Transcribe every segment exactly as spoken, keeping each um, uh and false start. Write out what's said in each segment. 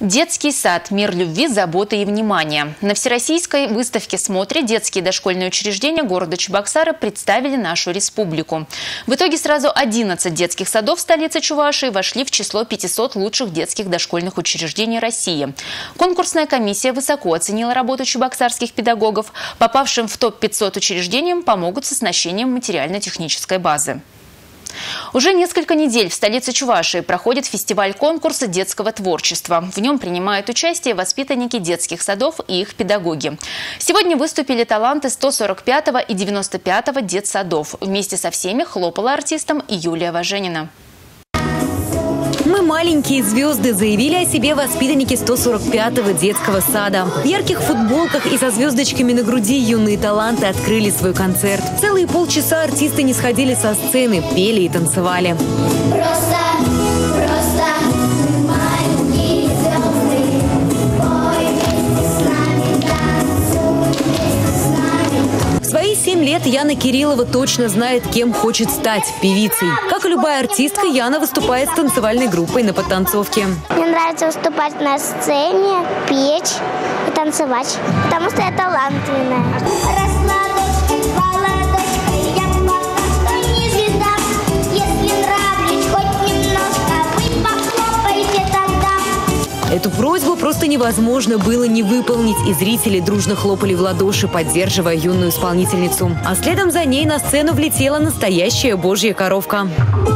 Детский сад. Мир любви, заботы и внимания. На всероссийской выставке «Смотре» детские дошкольные учреждения города Чебоксары представили нашу республику. В итоге сразу одиннадцать детских садов столицы Чувашии вошли в число пятисот лучших детских дошкольных учреждений России. Конкурсная комиссия высоко оценила работу чебоксарских педагогов. Попавшим в топ пятьсот учреждениям помогут с оснащением материально-технической базы. Уже несколько недель в столице Чувашии проходит фестиваль конкурса детского творчества. В нем принимают участие воспитанники детских садов и их педагоги. Сегодня выступили таланты сто сорок пятого и девяносто пятого детсадов. Вместе со всеми хлопала артистом и Юлия Важенина. «Мы маленькие звезды», заявили о себе воспитанники сто сорок пятого детского сада. В ярких футболках и со звездочками на груди юные таланты открыли свой концерт. Целые полчаса артисты не сходили со сцены, пели и танцевали. Просто, просто маленькие звезды, пой вместе с нами, танцуй вместе с нами. В свои семь лет Яна Кириллова точно знает, кем хочет стать – певицей. Как и любая артистка, Яна выступает с танцевальной группой на подтанцовке. Мне нравится выступать на сцене, петь и танцевать, потому что я талантливая. Росла дочка, ладошка, я пока что не звезда. Если нравлюсь хоть немножко, вы похлопайте тогда. Эту просьбу просто невозможно было не выполнить, и зрители дружно хлопали в ладоши, поддерживая юную исполнительницу. А следом за ней на сцену влетела настоящая божья коровка.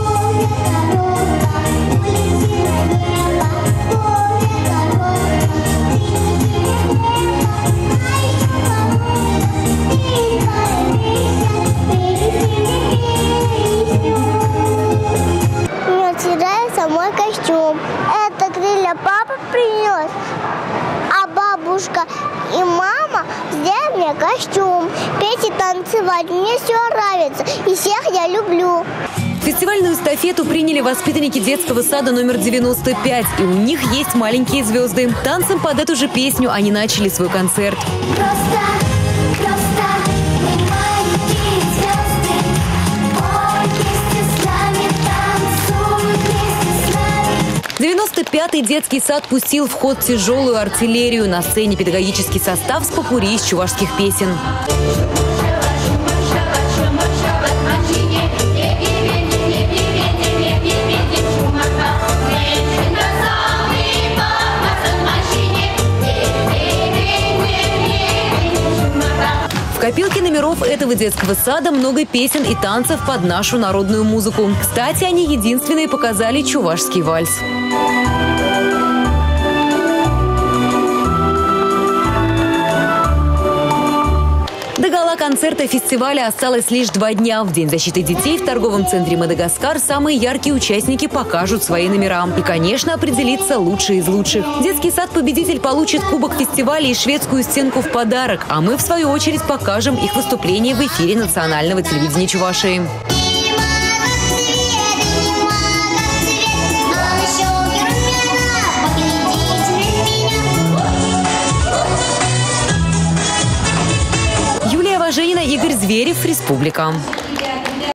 Мне очень нравится мой костюм. Это крылья папа принес, а бабушка и мама сделали мне костюм. Петь и танцевать мне все нравится, и всех я люблю. Фестивальную эстафету приняли воспитанники детского сада номер девяносто пять, и у них есть маленькие звезды. Танцем под эту же песню они начали свой концерт. Просто, просто мы маленькие звезды, пой вместе с нами, танцуй вместе с нами. девяносто пятый детский сад пустил в ход тяжелую артиллерию. На сцене педагогический состав с попурри из чувашских песен. В копилке номеров этого детского сада много песен и танцев под нашу народную музыку. Кстати, они единственные показали чувашский вальс. До гала-концерта фестиваля осталось лишь два дня. В День защиты детей в торговом центре «Мадагаскар» самые яркие участники покажут свои номера. И, конечно, определится лучший из лучших. Детский сад-победитель получит кубок фестиваля и шведскую стенку в подарок. А мы, в свою очередь, покажем их выступление в эфире национального телевидения Чувашии. Юлия Важенина, Игорь Зверев, Республика.